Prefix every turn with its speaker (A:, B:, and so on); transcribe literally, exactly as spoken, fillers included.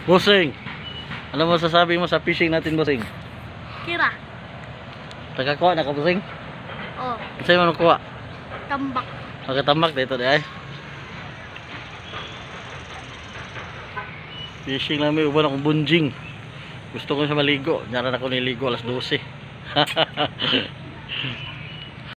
A: Bossing, ano mo sasabi mo sa fishing natin, bossing?
B: Kira.
A: Nakakuha na ka, bossing?
B: Oh,
A: Sa'yo mo nakuha?
B: tambak.
A: Magkatambak dito di ay. Fishing namin, uban akong bunjing. Gusto ko siya maligo. Diyan na ako niligo alas dose.